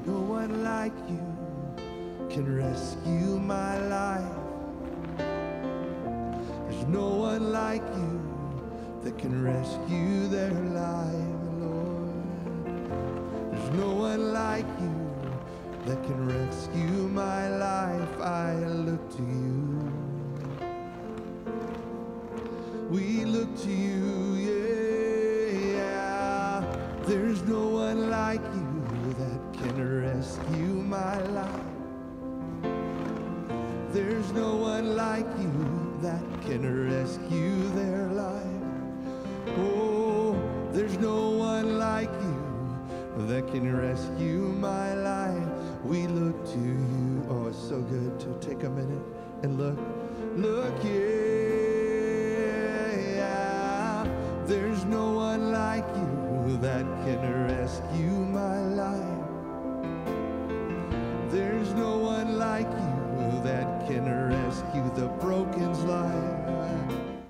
no one like you can rescue my life. There's no one like you that can rescue their life, Lord. There's no one like you that can rescue my life. I look to you. We look to you, yeah. There's no one like you that can rescue my life. There's no one like you that can rescue their life. Oh, there's no one like you that can rescue my life. We look to you. Oh, it's so good to take a minute and look, yeah. There's no one like you that can rescue my life. There's no one like you that can rescue the broken's life.